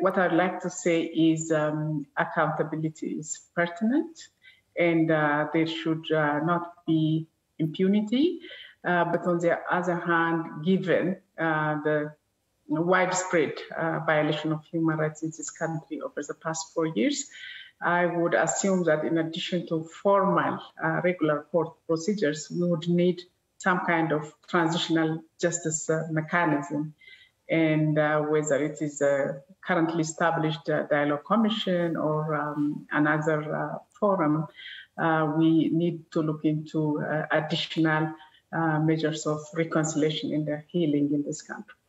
what I'd like to say is accountability is pertinent, and there should not be impunity. But on the other hand, given the widespread violation of human rights in this country over the past 4 years, I would assume that in addition to formal regular court procedures, we would need some kind of transitional justice mechanism. And whether it is a currently established dialogue commission or another forum, we need to look into additional measures of reconciliation and healing in this country.